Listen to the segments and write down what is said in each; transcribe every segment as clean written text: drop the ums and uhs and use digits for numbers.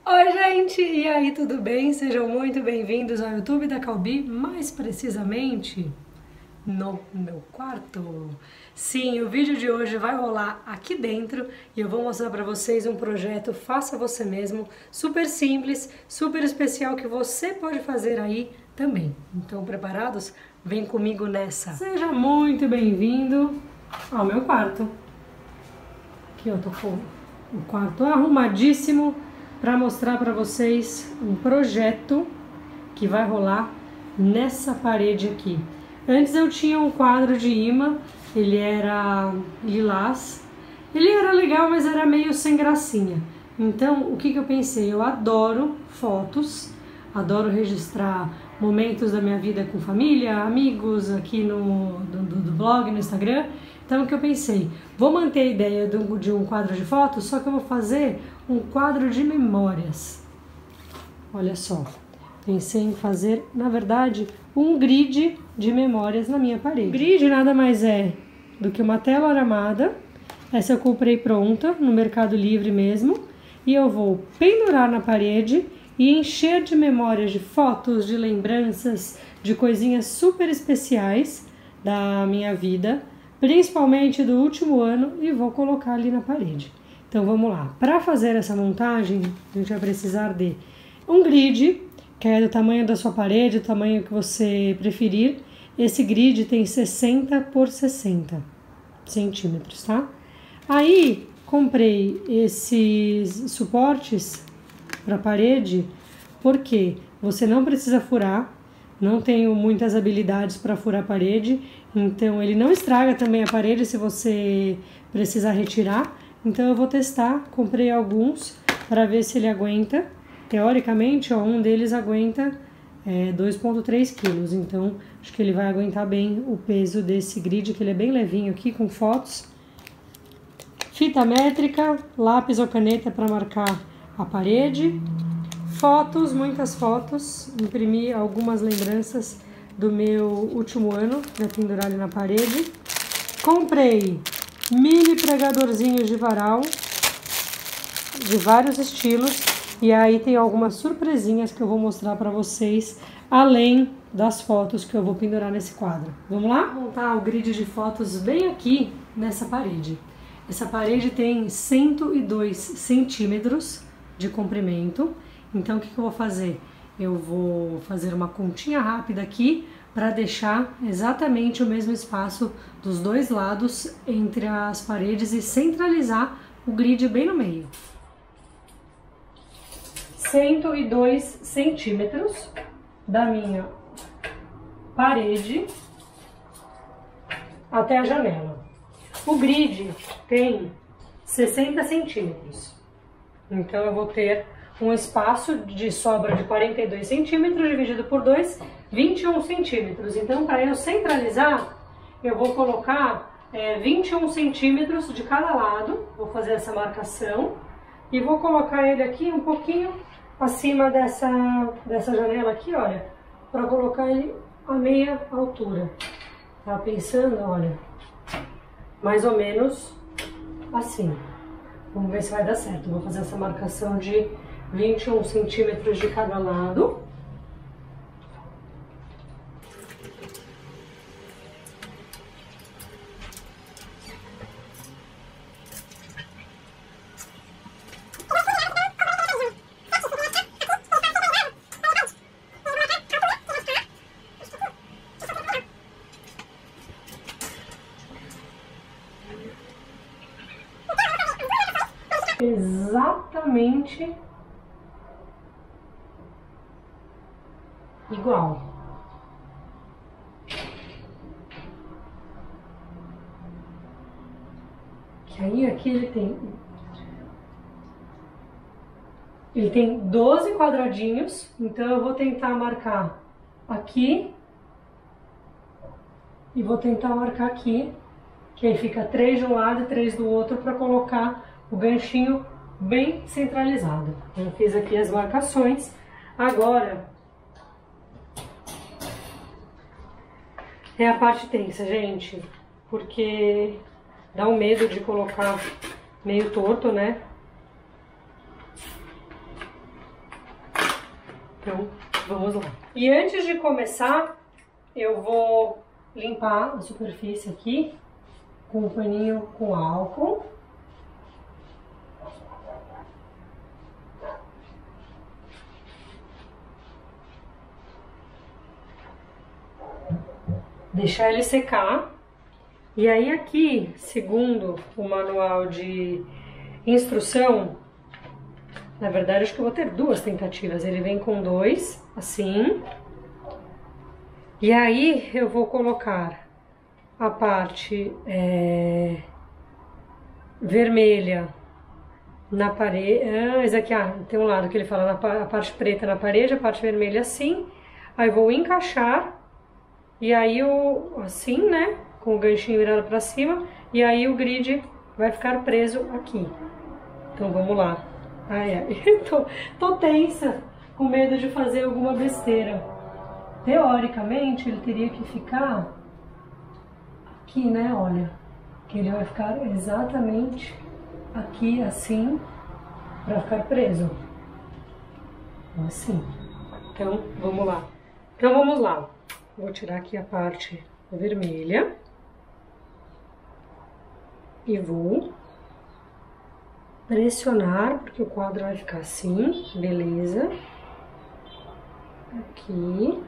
Oi, gente! E aí, tudo bem? Sejam muito bem-vindos ao YouTube da Calbi, mais precisamente no meu quarto. Sim, o vídeo de hoje vai rolar aqui dentro e eu vou mostrar para vocês um projeto Faça Você Mesmo, super simples, super especial que você pode fazer aí também. Então, preparados? Vem comigo nessa! Seja muito bem-vindo ao meu quarto. Aqui eu tô com o quarto arrumadíssimo para mostrar para vocês um projeto que vai rolar nessa parede aqui. Antes eu tinha um quadro de imã, ele era lilás, ele era legal, mas era meio sem gracinha. Então, o que eu pensei? Eu adoro fotos, adoro registrar momentos da minha vida com família, amigos, aqui do blog, no Instagram. Então, o que eu pensei? Vou manter a ideia de um quadro de fotos, só que eu vou fazer um quadro de memórias. Olha só, pensei em fazer, na verdade, um grid de memórias na minha parede. O grid nada mais é do que uma tela aramada. Essa eu comprei pronta, no Mercado Livre mesmo. E eu vou pendurar na parede e encher de memórias, de fotos, de lembranças, de coisinhas super especiais da minha vida, principalmente do último ano, e vou colocar ali na parede. Então vamos lá. Para fazer essa montagem, a gente vai precisar de um grid, que é do tamanho da sua parede, do tamanho que você preferir. Esse grid tem 60 por 60 centímetros, tá? Aí comprei esses suportes para a parede, porque você não precisa furar. Não tenho muitas habilidades para furar a parede, então ele não estraga também a parede se você precisar retirar. Então eu vou testar, comprei alguns para ver se ele aguenta. Teoricamente, ó, um deles aguenta 2,3 quilos, então acho que ele vai aguentar bem o peso desse grid, que ele é bem levinho aqui, com fotos. Fita métrica, lápis ou caneta para marcar a parede. Fotos, muitas fotos, imprimi algumas lembranças do meu último ano para pendurar ali na parede. Comprei mini pregadorzinhos de varal, de vários estilos, e aí tem algumas surpresinhas que eu vou mostrar para vocês, além das fotos que eu vou pendurar nesse quadro. Vamos lá? Vou montar o grid de fotos bem aqui nessa parede. Essa parede tem 102 centímetros de comprimento. Então, o que eu vou fazer? Eu vou fazer uma continha rápida aqui para deixar exatamente o mesmo espaço dos dois lados entre as paredes e centralizar o grid bem no meio. 102 centímetros da minha parede até a janela. O grid tem 60 centímetros, então eu vou ter um espaço de sobra de 42 centímetros dividido por 2, 21 centímetros. Então, para eu centralizar, eu vou colocar 21 centímetros de cada lado. Vou fazer essa marcação e vou colocar ele aqui um pouquinho acima dessa janela aqui, olha, para colocar ele a meia altura. Tá pensando, olha, mais ou menos assim. Vamos ver se vai dar certo. Vou fazer essa marcação de 21 centímetros de cada lado. Exatamente igual. Que aí aqui ele tem 12 quadradinhos, então eu vou tentar marcar aqui e vou tentar marcar aqui, que aí fica 3 de um lado e 3 do outro para colocar o ganchinho bem centralizado. Eu fiz aqui as marcações. Agora é a parte tensa, gente, porque dá um medo de colocar meio torto, né? Então, vamos lá. E antes de começar, eu vou limpar a superfície aqui com um paninho com álcool. Deixar ele secar. E aí aqui, segundo o manual de instrução, na verdade acho que eu vou ter 2 tentativas. Ele vem com 2, assim. E aí eu vou colocar a parte vermelha na parede. Esse aqui, tem um lado que ele fala a parte preta na parede, a parte vermelha assim. Aí vou encaixar. E aí, assim, né, com o ganchinho virado pra cima, e aí o grid vai ficar preso aqui. Então, vamos lá. Ai, tô tensa, com medo de fazer alguma besteira. Teoricamente, ele teria que ficar aqui, né, olha. Que ele vai ficar exatamente aqui, assim, pra ficar preso. Assim. Então, vamos lá. Então, vamos lá. Vou tirar aqui a parte vermelha e vou pressionar, porque o quadro vai ficar assim, beleza. Aqui.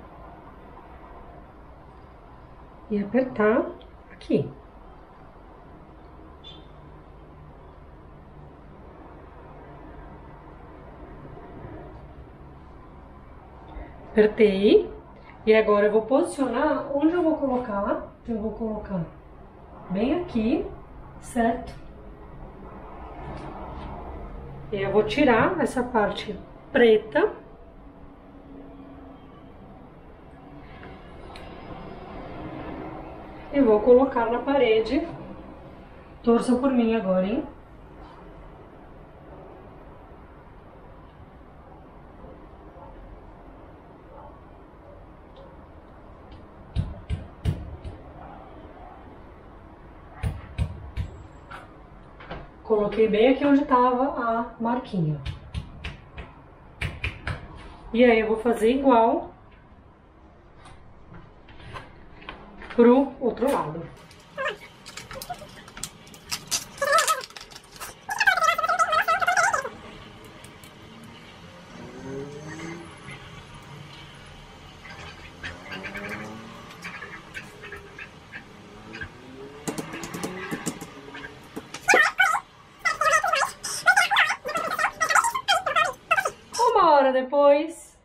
E apertar aqui. Apertei. E agora eu vou posicionar onde eu vou colocar. Eu vou colocar bem aqui, certo? E eu vou tirar essa parte preta. E vou colocar na parede. Torçam por mim agora, hein? Coloquei bem aqui onde estava a marquinha. E aí eu vou fazer igual pro outro lado. Depois,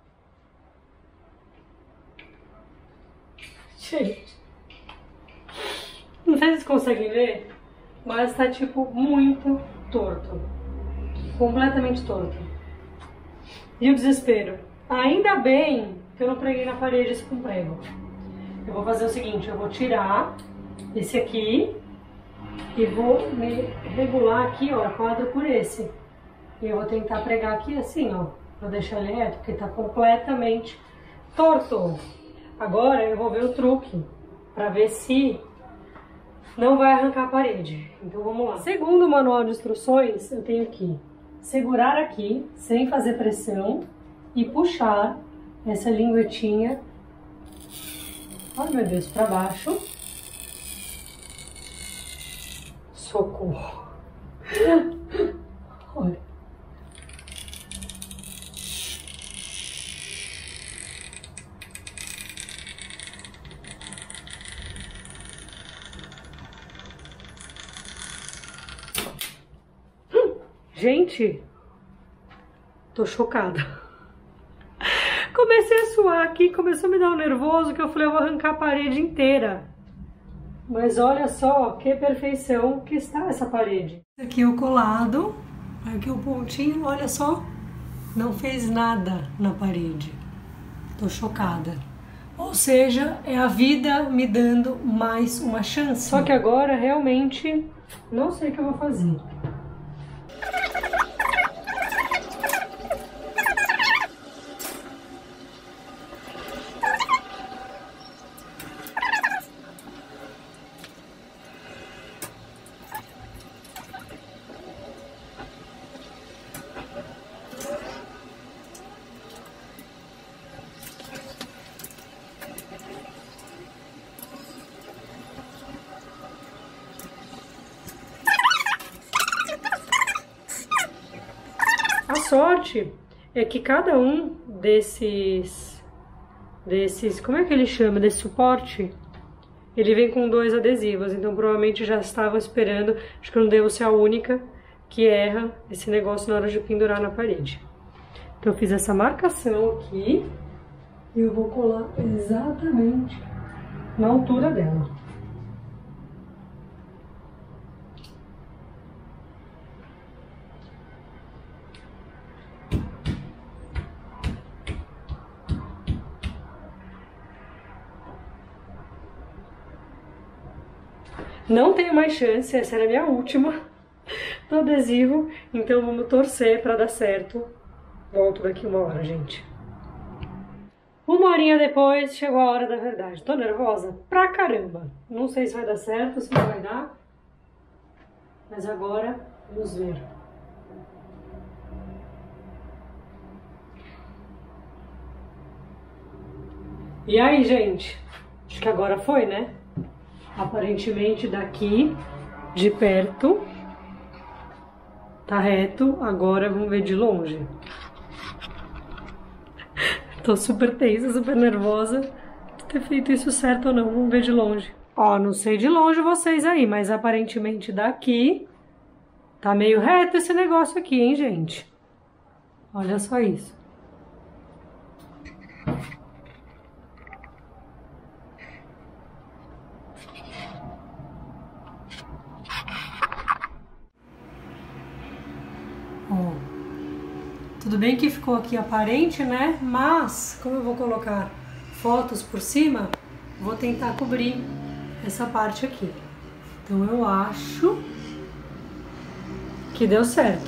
gente, não sei se vocês conseguem ver, mas tá tipo muito torto, completamente torto. E o desespero. Ainda bem que eu não preguei na parede esse com prego. Eu vou fazer o seguinte, eu vou tirar esse aqui e vou me regular aqui, ó, quadro por esse. E eu vou tentar pregar aqui assim, ó. Pra deixar ele reto, porque tá completamente torto. Agora eu vou ver o truque, pra ver se não vai arrancar a parede. Então vamos lá. Segundo o manual de instruções, eu tenho que segurar aqui, sem fazer pressão, e puxar essa linguetinha, ai meu Deus, pra baixo. Socorro. Olha. Gente, tô chocada. Comecei a suar aqui, começou a me dar um nervoso que eu falei, eu vou arrancar a parede inteira. Mas olha só que perfeição que está essa parede. Aqui o colado, aqui o pontinho, olha só, não fez nada na parede. Tô chocada. Ou seja, é a vida me dando mais uma chance. Só que agora realmente não sei o que eu vou fazer. A sorte é que cada um desses, como é que ele chama, desse suporte, ele vem com 2 adesivos, então provavelmente já estavam esperando, acho que eu não devo ser a única que erra esse negócio na hora de pendurar na parede. Então eu fiz essa marcação aqui e eu vou colar exatamente na altura dela. Não tenho mais chance, essa era a minha última do adesivo, então vamos torcer para dar certo. Volto daqui 1 hora, gente. 1 horinha depois, chegou a hora da verdade. Tô nervosa pra caramba. Não sei se vai dar certo, se não vai dar. Mas agora, vamos ver. E aí, gente? Acho que agora foi, né? Aparentemente daqui, de perto, tá reto. Agora vamos ver de longe. Tô super tensa, super nervosa de ter feito isso certo ou não. Vamos ver de longe. Ó, não sei de longe vocês aí, mas aparentemente daqui tá meio reto esse negócio aqui, hein, gente? Olha só isso. Tudo bem que ficou aqui aparente, né? Mas, como eu vou colocar fotos por cima, vou tentar cobrir essa parte aqui. Então eu acho que deu certo.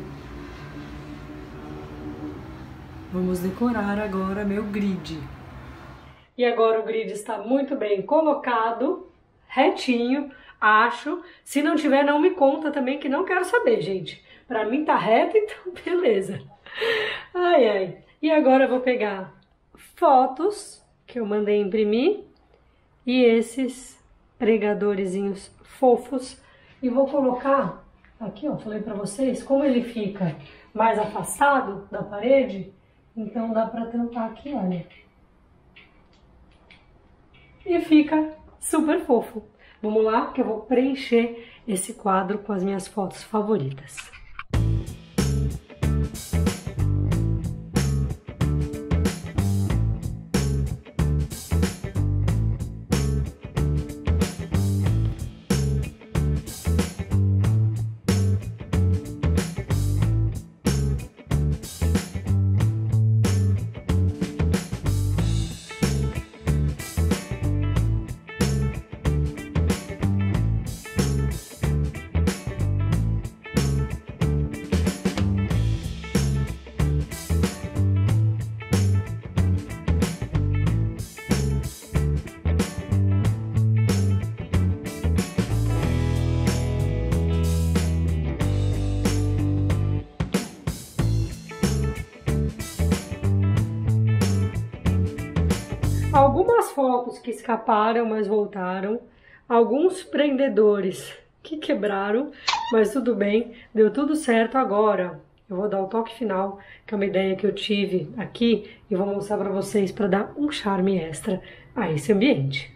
Vamos decorar agora meu grid. E agora o grid está muito bem colocado, retinho, acho. Se não tiver, não me conta também, que não quero saber, gente. Pra mim tá reto, então beleza. Ai, ai. E agora eu vou pegar fotos que eu mandei imprimir e esses pregadorzinhos fofos e vou colocar aqui, ó, falei pra vocês, como ele fica mais afastado da parede, então dá pra tampar aqui, olha. E fica super fofo. Vamos lá, que eu vou preencher esse quadro com as minhas fotos favoritas. Algumas fotos que escaparam, mas voltaram. Alguns prendedores que quebraram, mas tudo bem, deu tudo certo agora. Eu vou dar o toque final, que é uma ideia que eu tive aqui, e vou mostrar para vocês para dar um charme extra a esse ambiente.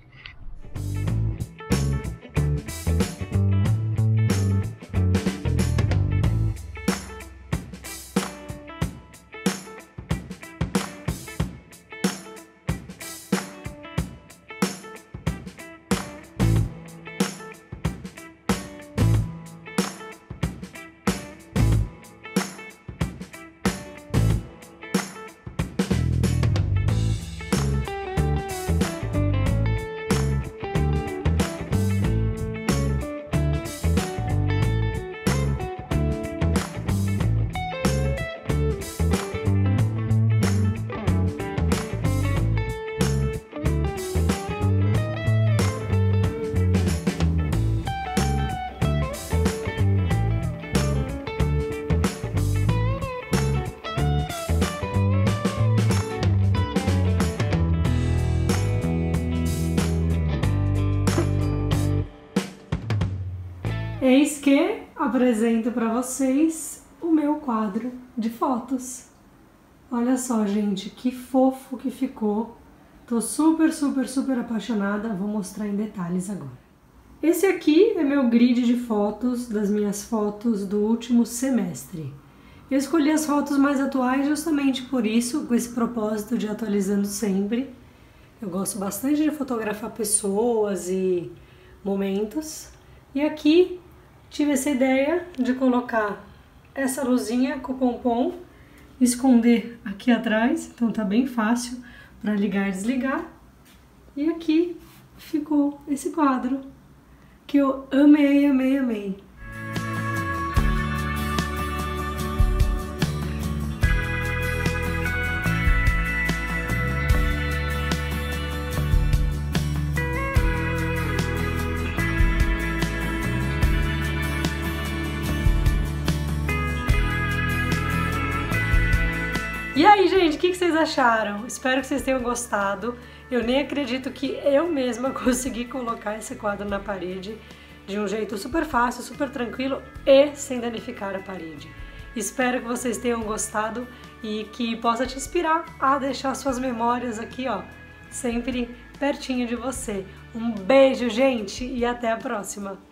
Eis que apresento para vocês o meu quadro de fotos. Olha só, gente, que fofo que ficou. Tô super, super, super apaixonada. Vou mostrar em detalhes agora. Esse aqui é meu grid de fotos, das minhas fotos do último semestre. Eu escolhi as fotos mais atuais justamente por isso, com esse propósito de atualizando sempre. Eu gosto bastante de fotografar pessoas e momentos. E aqui tive essa ideia de colocar essa luzinha com o pompom, esconder aqui atrás, então tá bem fácil para ligar e desligar. E aqui ficou esse quadro que eu amei, amei, amei. E aí, gente, o que vocês acharam? Espero que vocês tenham gostado. Eu nem acredito que eu mesma consegui colocar esse quadro na parede de um jeito super fácil, super tranquilo e sem danificar a parede. Espero que vocês tenham gostado e que possa te inspirar a deixar suas memórias aqui, ó, sempre pertinho de você. Um beijo, gente, e até a próxima!